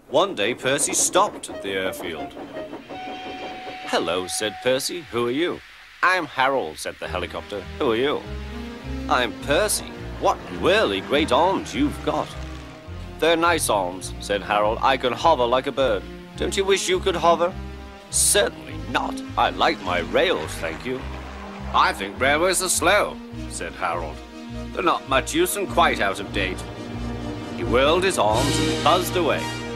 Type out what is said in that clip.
One day, Percy stopped at the airfield. "Hello," said Percy. "Who are you?" "I'm Harold," said the helicopter. "Who are you?" "I'm Percy. What really great arms you've got." "They're nice arms," said Harold. "I can hover like a bird. Don't you wish you could hover?" "Certainly not. I like my rails, thank you." "I think railways are slow," said Harold. "They're not much use and quite out of date." He whirled his arms and buzzed away.